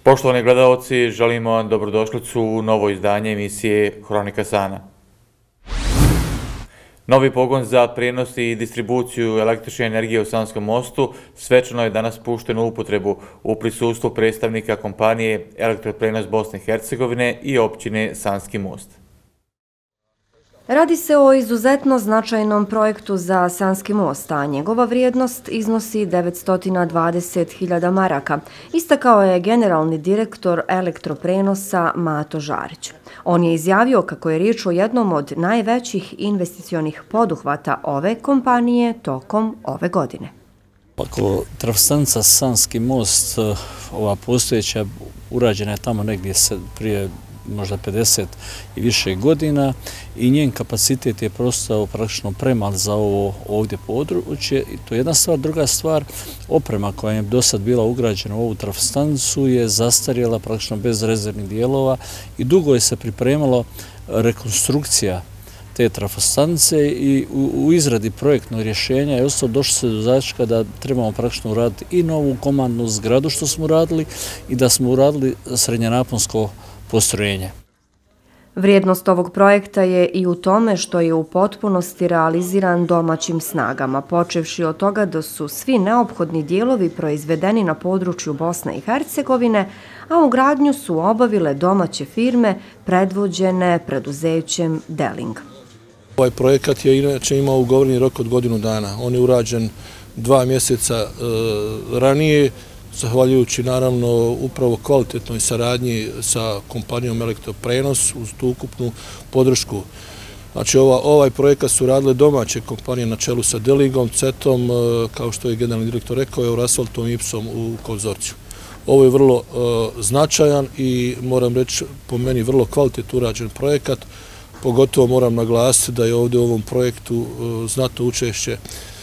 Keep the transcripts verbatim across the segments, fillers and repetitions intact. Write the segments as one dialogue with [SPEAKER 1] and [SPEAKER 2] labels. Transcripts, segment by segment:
[SPEAKER 1] Poštovani gledalci, želimo vam dobrodošlicu u novo izdanje emisije Hronika Sana. Novi pogon za prijenos i distribuciju električne energije u Sanskom Mostu svečano je danas pušten u upotrebu u prisustvu predstavnika kompanije Elektroprenos Bosne i Hercegovine i općine Sanski Most.
[SPEAKER 2] Radi se o izuzetno značajnom projektu za Sanski Most, a njegova vrijednost iznosi devetsto dvadeset hiljada maraka, istakao je generalni direktor Elektroprenosa Mato Žarić. On je izjavio kako je riječ o jednom od najvećih investicionih poduhvata ove kompanije tokom ove godine.
[SPEAKER 3] Ako trafostanica Sanski Most, ova postojeća, urađena je tamo negdje prije možda pedeset i više godina i njen kapacitet je prostao praktično premal za ovo ovdje područje. I to je jedna stvar. Druga stvar, oprema koja je do sad bila ugrađena u ovu trafostanicu je zastarjela praktično bez rezervnih dijelova i dugo je se pripremalo rekonstrukcija te trafostanice i u, u izradi projektnog rješenja je ostalo došlo se do zaključka da trebamo praktično uraditi i novu komandnu zgradu što smo uradili i da smo uradili srednjenaponsko postrojenje.
[SPEAKER 2] Vrijednost ovog projekta je i u tome što je u potpunosti realiziran domaćim snagama, počevši od toga da su svi neophodni dijelovi proizvedeni na području Bosne i Hercegovine, a u gradnju su obavile domaće firme predvođene preduzećem Deling.
[SPEAKER 4] Ovaj projekat je inače imao ugovoreni rok od godinu dana. On je urađen dva mjeseca e, ranije, zahvaljujući naravno upravo kvalitetnoj saradnji sa kompanijom Elektroprenos uz tu ukupnu podršku. Znači ova, ovaj projekat su radile domaće kompanije na čelu sa Delingom, Cetom, kao što je generalni direktor rekao, Eurasfaltom i Ipsom u konzorciju. Ovo je vrlo uh, značajan i moram reći po meni vrlo kvalitetno urađen projekat, pogotovo moram naglasiti da je ovdje u ovom projektu uh, znatno učešće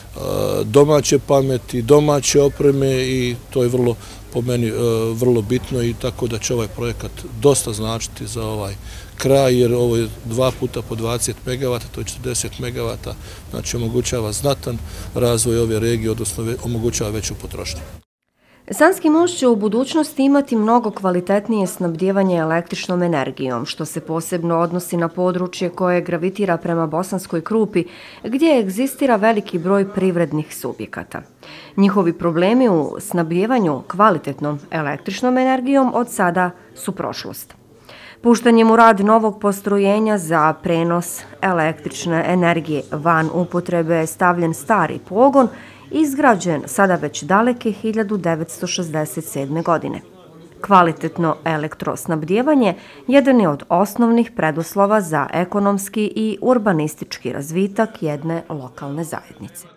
[SPEAKER 4] domaće pameti, domaće opreme i to je vrlo, po meni, vrlo bitno i tako da će ovaj projekat dosta značiti za ovaj kraj, jer ovo je dva puta po dvadeset megavata, to je četrdeset megavata, znači omogućava znatan razvoj ove regije, odnosno omogućava veću potrošnju.
[SPEAKER 2] Sanski Most će u budućnosti imati mnogo kvalitetnije snabdijevanje električnom energijom, što se posebno odnosi na područje koje gravitira prema Bosanskoj Krupi, gdje egzistira veliki broj privrednih subjekata. Njihovi problemi u snabdijevanju kvalitetnom električnom energijom od sada su prošlost. Puštanjem u rad novog postrojenja za prenos električne energije van upotrebe je stavljen stari pogon, izgrađen sada već daleke hiljadu devetsto šezdeset sedme. godine. Kvalitetno elektrosnabdijevanje jedan je od osnovnih preduslova za ekonomski i urbanistički razvitak jedne lokalne zajednice.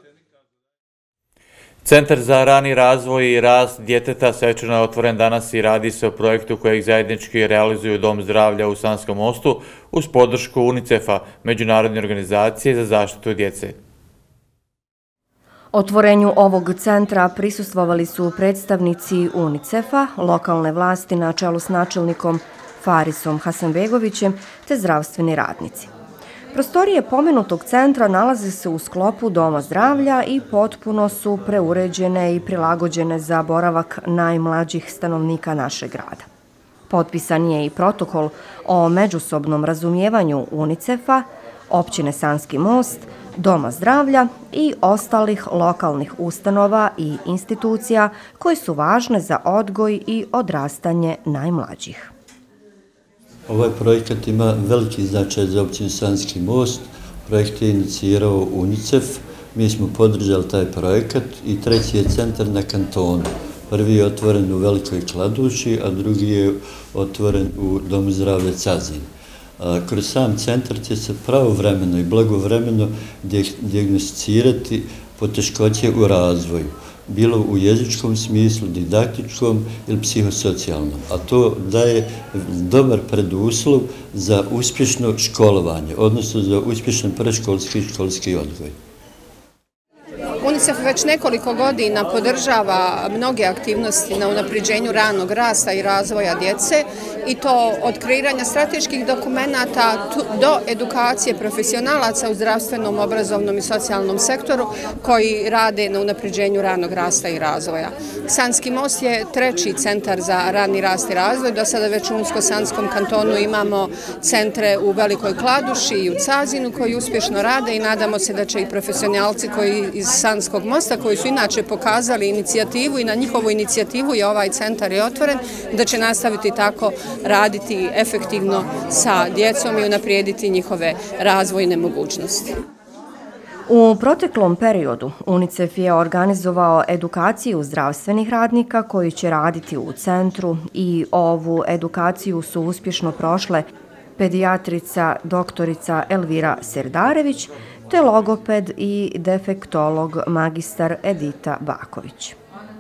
[SPEAKER 1] Centar za rani razvoj i rast djeteta svečano je otvoren danas i radi se o projektu kojeg zajednički realizuju Dom zdravlja u Sanskom Mostu uz podršku UNICEF-a, Međunarodne organizacije za zaštitu djece.
[SPEAKER 2] Otvorenju ovog centra prisustvovali su predstavnici UNICEF-a, lokalne vlasti na čelu s načelnikom Farisom Hasanbegovićem te zdravstveni radnici. Prostorije pomenutog centra nalaze se u sklopu Doma zdravlja i potpuno su preuređene i prilagođene za boravak najmlađih stanovnika našeg grada. Potpisan je i protokol o međusobnom razumijevanju UNICEF-a, općine Sanski Most, Doma zdravlja i ostalih lokalnih ustanova i institucija koje su važne za odgoj i odrastanje najmlađih.
[SPEAKER 5] Ovaj projekat ima veliki značaj za općinu Sanski Most. Projekt je inicirao UNICEF, mi smo podržali taj projekat i treći je centar na kantonu. Prvi je otvoren u Velikoj Kladuši, a drugi je otvoren u Domu zdravlja Cazin. Kroz sam centar će se pravovremeno i blagovremeno dijagnosticirati poteškoće u razvoju, bilo u jezičkom smislu, didaktičkom ili psihosocijalnom, a to daje dobar preduslov za uspješno školovanje, odnosno za uspješan predškolski i školski odgoj.
[SPEAKER 6] UNICEF već nekoliko godina podržava mnoge aktivnosti na unapređenju ranog rasta i razvoja djece i to od kreiranja strateških dokumenata do edukacije profesionalaca u zdravstvenom, obrazovnom i socijalnom sektoru koji rade na unapređenju ranog rasta i razvoja. Sanski most je treći centar za rani rast i razvoj. Do sada već u Unsko-Sanskom kantonu imamo centre u Velikoj Kladuši i u Cazinu koji uspješno rade i nadamo se da će i profesionalci koji iz Sanskog mosta, koji su inače pokazali inicijativu i na njihovu inicijativu je ovaj centar je otvoren, da će nastaviti tako raditi efektivno sa djecom i unaprijediti njihove razvojne mogućnosti.
[SPEAKER 2] U proteklom periodu UNICEF je organizovao edukaciju zdravstvenih radnika koji će raditi u centru i ovu edukaciju su uspješno prošle pedijatrica doktorica Elvira Serdarević te logoped i defektolog magistar Edita Baković.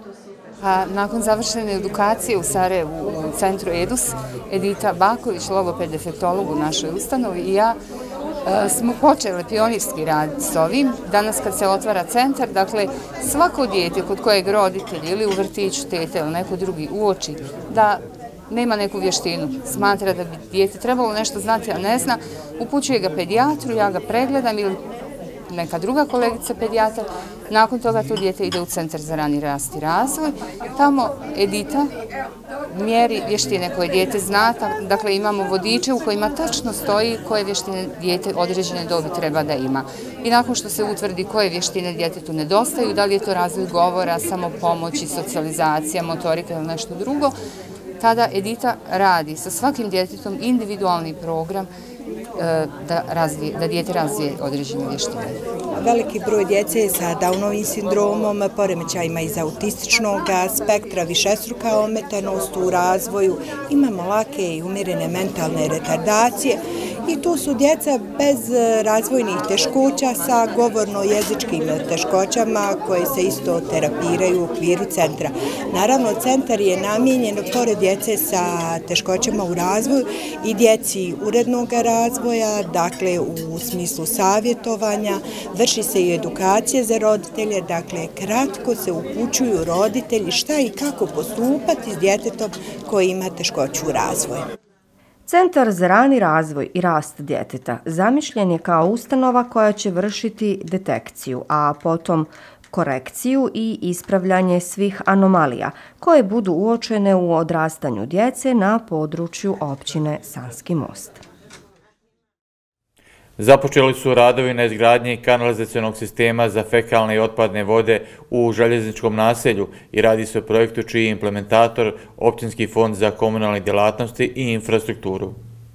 [SPEAKER 7] A nakon završene edukacije u Sarajevu u centru EDUS, Edita Baković, logoped defektolog u našoj ustanovi i ja smo počeli pionirski raditi s ovim. Danas kad se otvara centar, dakle svako dijete kod kojeg roditelj ili u vrtiću tete ili neko drugi uoči da nema neku vještinu, smatra da bi dijete trebalo nešto znati, a ne zna, upućuje ga pedijatru, ja ga pregledam ili neka druga kolegica pedijatar. Nakon toga to dijete ide u centar za rani rast i razvoj. Tamo Edita mjeri vještine koje dijete zna, dakle imamo vodiče u kojima tačno stoji koje vještine dijete određene dobi treba da ima. I nakon što se utvrdi koje vještine djetetu nedostaju, da li je to razvoj govora, samopomoći, socijalizacija, motorika ili nešto drugo, tada Edita radi sa svakim djetetom individualni program da, razvije, da dijete razvije određene vještine.
[SPEAKER 8] Veliki broj djece sa Downovim sindromom, poremećajima iz autističnog spektra, višestruka ometenost u razvoju, imamo lake i umjerene mentalne retardacije i tu su djeca bez razvojnih teškoća sa govorno-jezičkim teškoćama koje se isto terapiraju u okviru centra. Naravno, centar je namijenjen pored djece sa teškoćama u razvoju i djeci urednog razvoja, dakle u smislu savjetovanja, vrši se i edukacija za roditelje, dakle kratko se upućuju roditelji šta i kako postupati s djetetom koji ima teškoću u razvoju.
[SPEAKER 2] Centar za rani razvoj i rast djeteta zamišljen je kao ustanova koja će vršiti detekciju, a potom korekciju i ispravljanje svih anomalija koje budu uočene u odrastanju djece na području općine Sanski most.
[SPEAKER 1] Započeli su radovi na izgradnji kanalizacionog sistema za fekalne i otpadne vode u željezničkom naselju i radi se o projektu čiji je implementator Općinski fond za komunalne djelatnosti i infrastrukturu.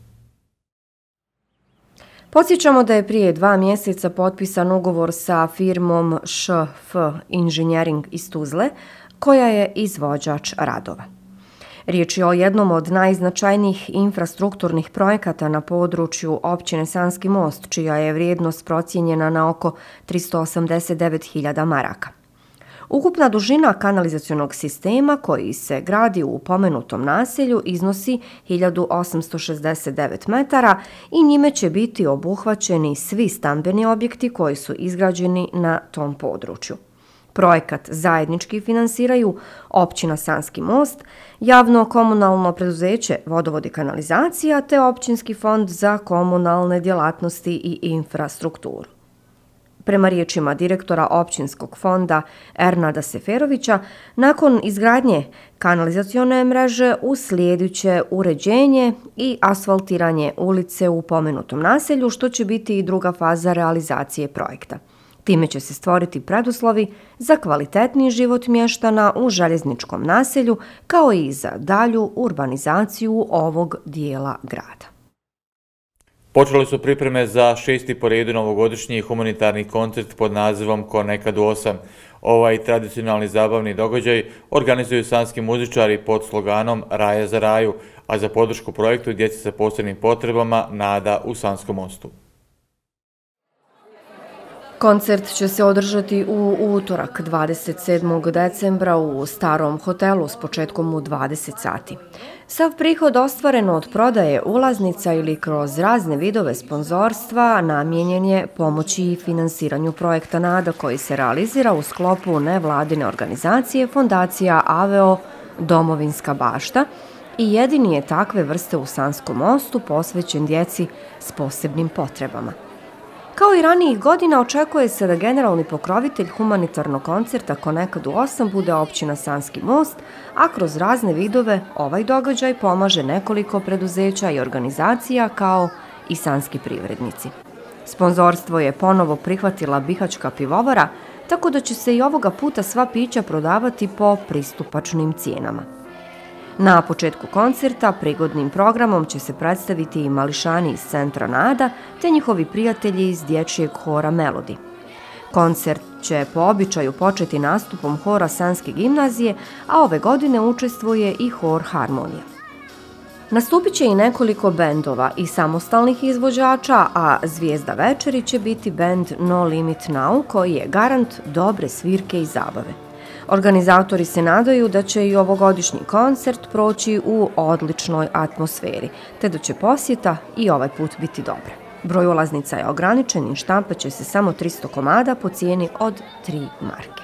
[SPEAKER 2] Podsjećamo da je prije dva mjeseca potpisan ugovor sa firmom Š F Inženjering iz Tuzle, koja je izvođač radova. Riječ je o jednom od najznačajnijih infrastrukturnih projekata na području općine Sanski most, čija je vrijednost procijenjena na oko tristo osamdeset devet hiljada maraka. Ukupna dužina kanalizacionog sistema koji se gradi u pomenutom naselju iznosi hiljadu osamsto šezdeset devet metara i njime će biti obuhvaćeni svi stambeni objekti koji su izgrađeni na tom području. Projekat zajednički finansiraju općina Sanski most, javno komunalno preduzeće Vodovod i kanalizacija te Općinski fond za komunalne djelatnosti i infrastrukturu. Prema riječima direktora Općinskog fonda Ernada Seferovića, nakon izgradnje kanalizacione mreže uslijedit će uređenje i asfaltiranje ulice u pomenutom naselju, što će biti i druga faza realizacije projekta. Time će se stvoriti preduslovi za kvalitetniji život mještana u željezničkom naselju, kao i za dalju urbanizaciju ovog dijela grada.
[SPEAKER 1] Počele su pripreme za šesti po redu novogodišnji humanitarni koncert pod nazivom Ko nekad u osam. Ovaj tradicionalni zabavni događaj organizuju sanski muzičari pod sloganom Raja za raju, a za podršku projektu djeci sa posebnim potrebama Nada u Sanskom mostu.
[SPEAKER 2] Koncert će se održati u utorak dvadeset sedmog decembra u starom hotelu s početkom u dvadeset sati. Sav prihod ostvaren od prodaje ulaznica ili kroz razne vidove sponzorstva namijenjen je pomoći i finansiranju projekta NADA koji se realizira u sklopu nevladine organizacije Fondacija Aveo Domovinska bašta i jedini je takve vrste u Sanskom Mostu posvećen djeci s posebnim potrebama. Kao i ranijih godina, očekuje se da generalni pokrovitelj humanitarnog koncerta Ko nekad u osam bude općina Sanski Most, a kroz razne vidove ovaj događaj pomaže nekoliko preduzeća i organizacija kao i sanski privrednici. Sponzorstvo je ponovo prihvatila Bihaćka pivovara, tako da će se i ovoga puta sva pića prodavati po pristupačnim cijenama. Na početku koncerta prigodnim programom će se predstaviti i mališani iz centra NADA te njihovi prijatelji iz dječjeg hora Melodi. Koncert će po običaju početi nastupom hora Sanske gimnazije, a ove godine učestvuje i hor Harmonija. Nastupit će i nekoliko bendova i samostalnih izvođača, a zvijezda večeri će biti bend No Limit Now koji je garant dobre svirke i zabave. Organizatori se nadaju da će i ovogodišnji koncert proći u odličnoj atmosferi, te da će posjeta i ovaj put biti dobra. Broj ulaznica je ograničen i štampat će se samo tristo komada po cijeni od tri marke.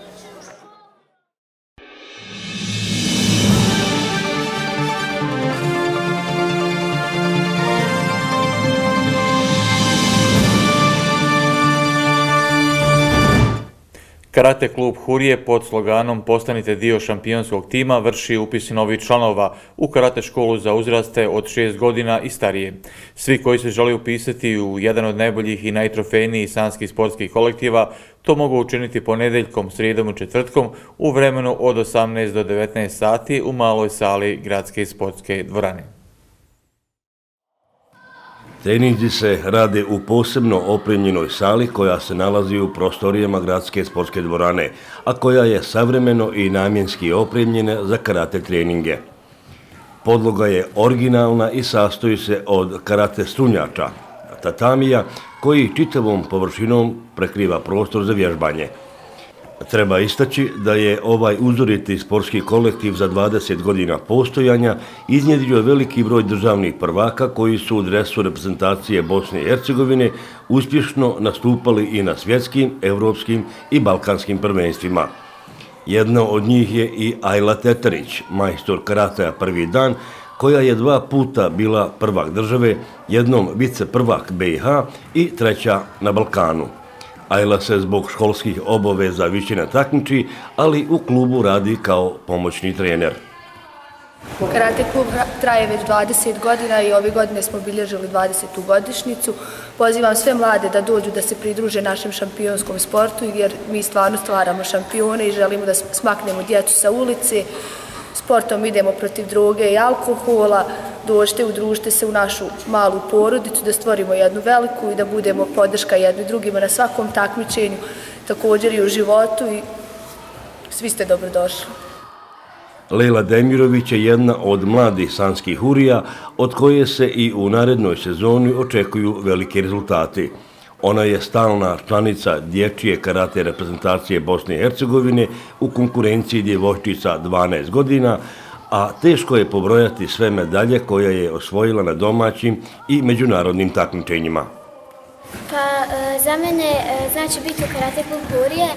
[SPEAKER 1] Karate klub Hurije pod sloganom Postanite dio šampionskog tima vrši upis novih članova u karate školu za uzraste od šest godina i starije. Svi koji se žele upisati u jedan od najboljih i najtrofejnijih sanskih sportskih kolektiva to mogu učiniti ponedeljkom, srijedom i četvrtkom u vremenu od osamnaest do devetnaest sati u maloj sali gradske sportske dvorane.
[SPEAKER 9] Treninzi se rade u posebno opremljenoj sali koja se nalazi u prostorijama gradske sportske dvorane, a koja je savremeno i namjenski opremljena za karate treninge. Podloga je originalna i sastoji se od karate strunjača, tatamija, koji čitavom površinom prekriva prostor za vježbanje. Treba istaći da je ovaj uzoriti sportski kolektiv za dvadeset godina postojanja iznjedrio veliki broj državnih prvaka koji su u dresu reprezentacije Bosne i Hercegovine uspješno nastupali i na svjetskim, evropskim i balkanskim prvenstvima. Jedna od njih je i Ajla Tetarić, majstor karatea prvi dan, koja je dva puta bila prvak države, jednom vice prvak B i H i treća na Balkanu. Ajla se zbog školskih obaveza više ne takmiči, ali u klubu radi kao pomoćni trener.
[SPEAKER 10] Karate klub traje već dvadeset godina i ove godine smo obilježili dvadesetu godišnjicu. Pozivam sve mlade da dođu da se pridruže našem šampionskom sportu jer mi stvarno stvaramo šampione i želimo da smaknemo djecu sa ulice. Sportom idemo protiv droge i alkohola, dođite, udružite se u našu malu porodicu, da stvorimo jednu veliku i da budemo podrška jedni drugima na svakom takmičenju, također i u životu i svi ste dobrodošli.
[SPEAKER 9] Lejla Demirović je jedna od mladih sanskih hurija od koje se i u narednoj sezoni očekuju veliki rezultati. Ona je stalna članica dječje karate reprezentacije Bosne i Hercegovine u konkurenciji djevojčica dvanaest godina, a teško je pobrojati sve medalje koje je osvojila na domaćim i međunarodnim takmičenjima.
[SPEAKER 11] Pa za mene znači biti u karate klub Hurije,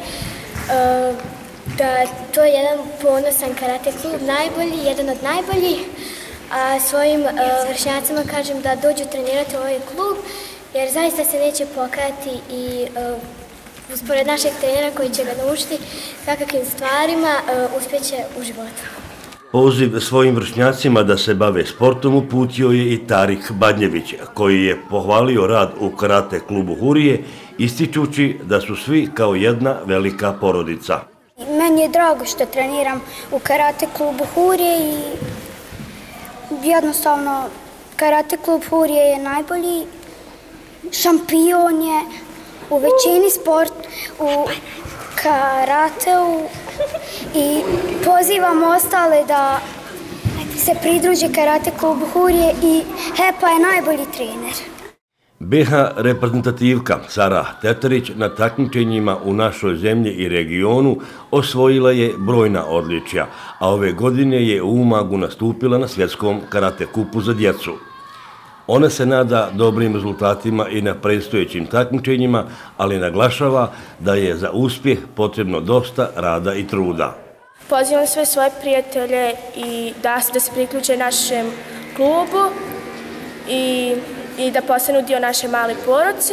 [SPEAKER 11] da to je jedan ponosan karate klub, najbolji, jedan od najboljih, a svojim vršnjacima kažem da dođu trenirati u ovaj klub, jer zaista se neće pokajati i uh, uspored našeg trenera koji će ga naučiti kakvim stvarima uh, uspjeće u životu.
[SPEAKER 9] Poziv svojim vršnjacima da se bave sportom uputio je i Tarik Badnjević, koji je pohvalio rad u karate klubu Hurije, ističući da su svi kao jedna velika porodica.
[SPEAKER 11] Meni je drago što treniram u karate klubu Hurije i jednostavno karate klub Hurije je najbolji. Šampion je u većini sport, u karateu i pozivam ostale da se pridruže karate klubu Hurije i Hepa je najbolji trener.
[SPEAKER 9] be ha reprezentativka Sara Teterić na takmičenjima u našoj zemlji i regionu osvojila je brojna odličja, a ove godine je u Umagu nastupila na svjetskom karate kupu za djecu. Ona se nada dobrim rezultatima i na predstojećim takmičenjima, ali naglašava da je za uspjeh potrebno dosta rada i truda.
[SPEAKER 12] Pozivam sve svoje prijatelje i da, da se priključe našem klubu i, i da postanu dio naše male porodice.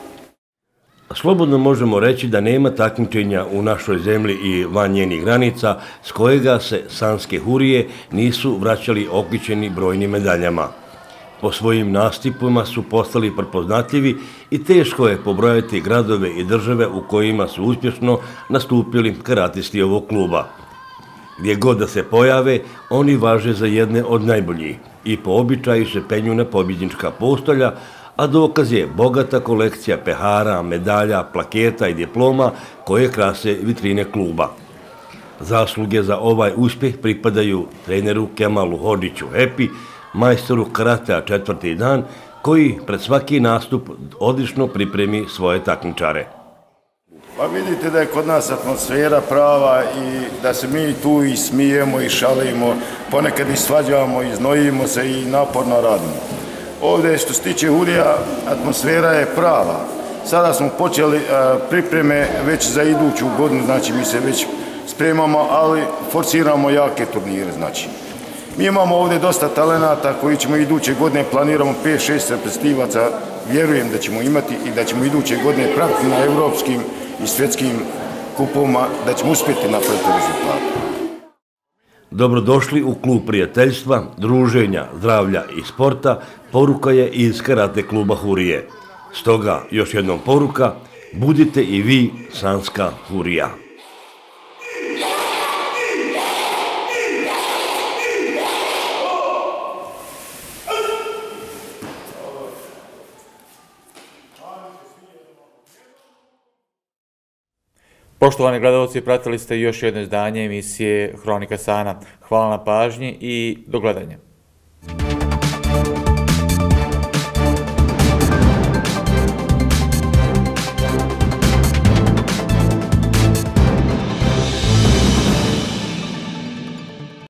[SPEAKER 9] Slobodno možemo reći da nema takmičenja u našoj zemlji i van njenih granica s kojega se sanske hurije nisu vraćali okličeni brojnim medaljama. Po svojim nastupima su postali prepoznatljivi i teško je pobrojati gradove i države u kojima su uspješno nastupili karatisti ovog kluba. Gdje god da se pojave, oni važe za jedne od najboljih i po običaju se penju na pobjednička postolja, a dokaz je bogata kolekcija pehara, medalja, plaketa i diploma koje krase vitrine kluba. Zasluge za ovaj uspjeh pripadaju treneru Kemalu Hodžiću Hepi, majstoru karatea četvrti dan, koji pred svaki nastup odlično pripremi svoje takmičare.
[SPEAKER 13] Pa vidite da je kod nas atmosfera prava i da se mi tu i smijemo i šalimo, ponekad i svađamo i znojimo se i naporno radimo. Ovdje što se tiče hurija, atmosfera je prava. Sada smo počeli pripreme već za iduću godinu, znači mi se već spremamo, ali forsiramo jake turnire, znači. Mi imamo ovdje dosta talenata koji ćemo iduće godine, planiramo pet šest reprezentativaca, vjerujem da ćemo imati i da ćemo iduće godine pratiti na evropskim i svjetskim kupovima, da ćemo uspjeti napraviti rezultate.
[SPEAKER 9] Dobrodošli u klub prijateljstva, druženja, zdravlja i sporta, poruka je iz karate kluba Hurije. Stoga, još jednom poruka, budite i vi sanska hurija.
[SPEAKER 1] Poštovani gledalci, pratili ste još jedno izdanje emisije Hronika Sana. Hvala na pažnji i do gledanja.